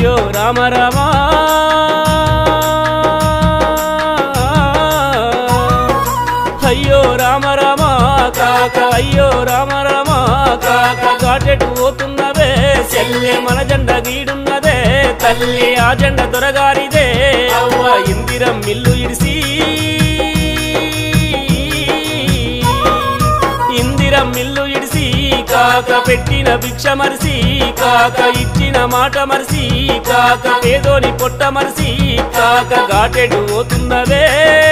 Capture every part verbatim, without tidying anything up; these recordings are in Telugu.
అయ్యో రామ రామ అయ్యో రామ రామ కాక అయ్యో రామ రామ కాక గాటెటు పోతున్నవే చెల్లె మన జెండ గీడున్నదే తల్లి ఆ జెండ దొరగారిదే అవ్వ ఇందిరం మిల్లు ఇడిసి ఇందిరం మిల్లు ఇడిసి కాక పెట్టిన భిక్ష మరిసి కాక ఇచ్చిన మాట మరిసి కాక పేదోని పొట్ట మరిసి కాక గాటెటు పోతున్నవే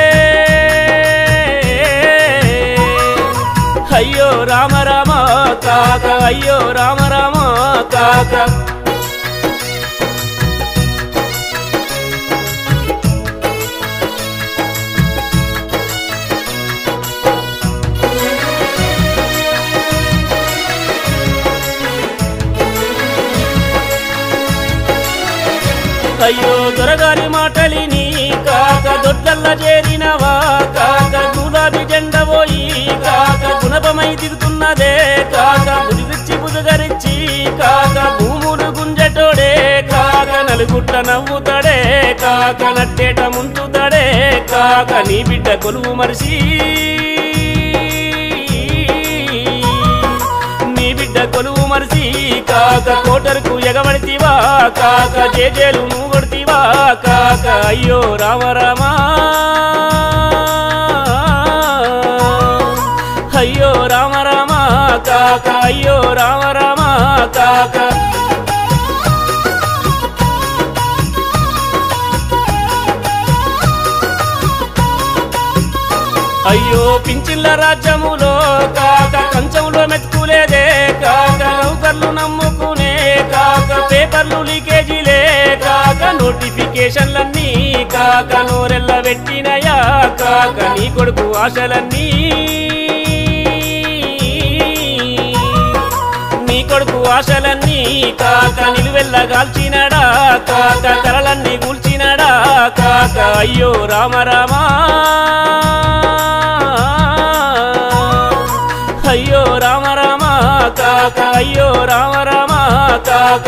అయ్యో రామ రామ కాక అయ్యో రామ రామ కాక అయ్యో దొరగారి మాటలిని కాక దొడ్లల్ల చేరినవా కాక గులాబీ జెండ పోయి కాక గుణపమై దిగుతున్నదే కాక బుదిగిచ్చి బుదగరిచ్చి కాక భూములు గుంజటోడే కాక నలుగుట్ల నవ్వుతాడే కాక నట్టేట ముంచుతాడే కాక నీ బిడ్డ కొలువు మరిసి నీ బిడ్డ కొలువు మరిసి కాక కోటరుకు ఎగబడితివా కాక జేజేలు నువ్వు కొడితివా కాక అయ్యో రామ రామ అయ్యో రామ రామ కాక అయ్యో రామ రామ కాక అయ్యో పించిళ్ళ రాజ్యములో కాక కంచంలో మెతుకులేదే కాక నౌకర్లు నమ్ముకునే కాక పేపర్లు లీకేజీలే కాక నోటిఫికేషన్లన్నీ కాక నోరెల్ల పెట్టినయా కాక నీ కొడుకు ఆశలన్నీ నీ కొడుకు ఆశలన్నీ కాక నిలువెల్లగాల్చినడా కాక కలలన్నీ కూల్చినడా కాక అయ్యో రామ రామ అయ్యో రామ రామ కాక అయ్యో రామ రామ కాక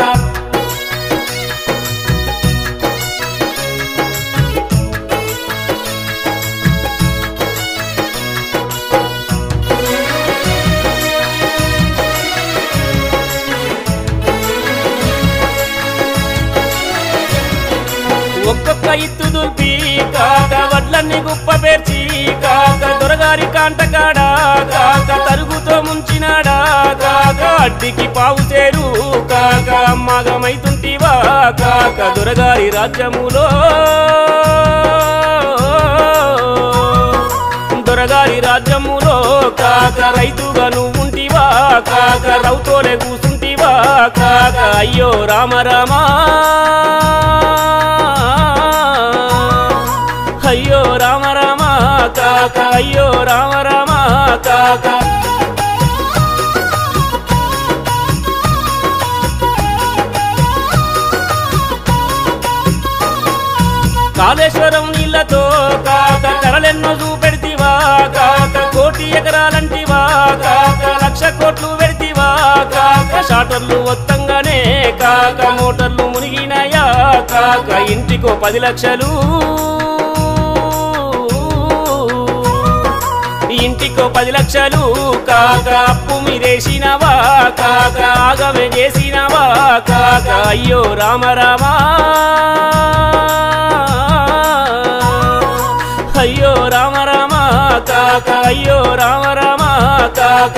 ఒక్కొక్క ఇత్తు దుల్పి కాక వడ్లన్నీ గుప్ప పేర్చి కాక దొరగారి కాంటకాడా కాక తరుగుతో ముంచినాడా కాక అడ్డికి పావు చేరు కాక మగమైతుంటివా కాక దొరగారి రాజ్యములో దొరగారి రాజ్యములో కాక రైతుగా నువ్వుంటివా కాక రౌతోలే కూసుంటివా కాక అయ్యో రామ రామ అయ్యో రామ రామ కాక అయ్యో రామ రామ కాక కాళేశ్వరం నీళ్లతో కాక కరలెన్నో చూపెడితివా కాక కోటి ఎకరాలంటివా కాక లక్ష కోట్లు పెడితివా కాక షాటర్లు మొత్తంగానే కాక మోటార్లు మునిగినాయా కాక ఇంటికో పది లక్షలు ఇంటికో పది లక్షలు కాక అప్పు మీరేసినవా కాక ఆగమే చేసినవా కాక అయ్యో రామ రామ అయ్యో రామ రామ కాక అయ్యో రామ రామ కాక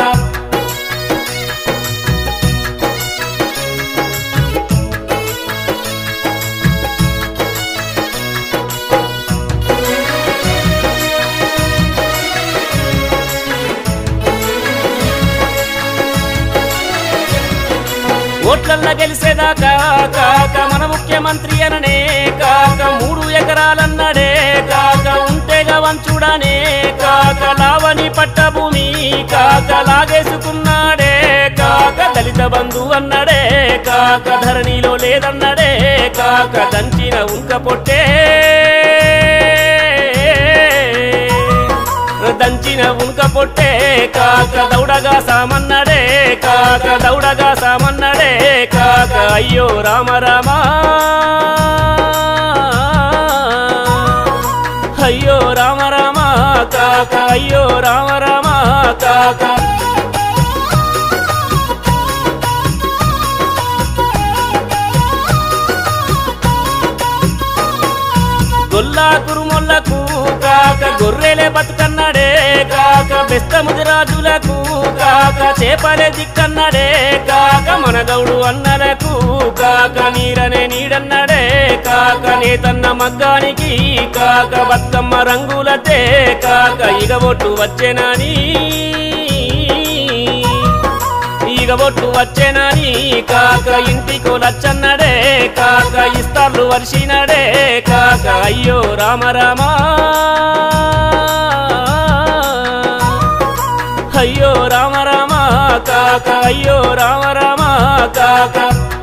ఓట్లల్ల గెలిసేదాకా కాక మన ముఖ్యమంత్రి అననే కాక మూడు ఎకరాలన్నడే కాక ఉంటేగా వంచుడనే కాక లావని పట్టభూమి కాక లాగేసుకున్నాడే కాక దళిత బంధు అన్నడే కాక ధరణిలో లేదన్నడే కాక దంచిన ఉంక పొట్టే దంచిన ఉంక పొట్టే కాక దౌడగా సామన్నడే కాక దౌడగా సామన్నడే కాక అయ్యో రామ రామ అయ్యో రామ రామ కాక అయ్యో రామ రామ కాక గొల్లా కురుమొల్లకు కాక గొర్రెలే బతుకన్నాడే కాక బెస్తముదిరాజులకు కాక చేపలే దిక్కన్నాడే కాక మన గౌడు అన్నలకు కాక నీరనే నీడన్నాడే కాక నేతన్న మగ్గానికి కాక బతుకమ్మ రంగులతే కాక ఇగబొట్టు వచ్చేనాని ఇగబొట్టు వచ్చేనాని కాక ఇంటికో లచ్చన్నడే కాక ఇస్తార్లు వర్షినడే కాక అయ్యో రామ రామ అయ్యో రామ రామ కాక అయ్యో రామ రామ కాక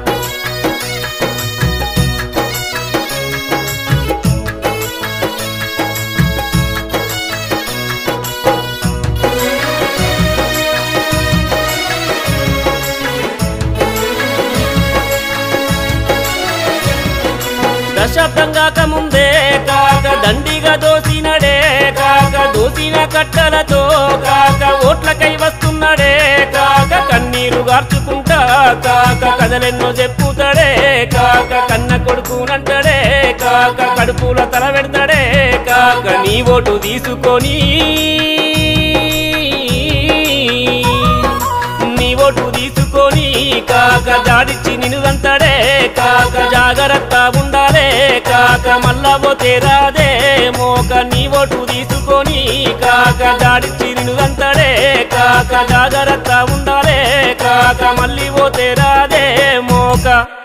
దశాబ్దం కాక ముందే కాక దండిగా దోసినడే కాక దోసిన కట్టలతో కాక ఓట్లకై వస్తున్నాడే కాక కన్నీరు గార్చుకుంటా కాక కథలెన్నో చెప్పుతాడే కాక కన్న కొడుకునంటాడే కాక కడుపుల తల పెడతాడే కాక నీ ఓటు తీసుకొని నీ ఓటు తీసుకొని కాక జాడిచ్చి నిన్నుదంతాడే కాక జాగ్రత్త ఉండాలే కాక మళ్ళా పోతే రాదే మోక నీ ఓటు తీసుకొని కాక జాడిచ్చి నిన్నుదంతాడే కాక జాగ్రత్త ఉండాలే కాక మళ్ళీ పోతే రాదే మోక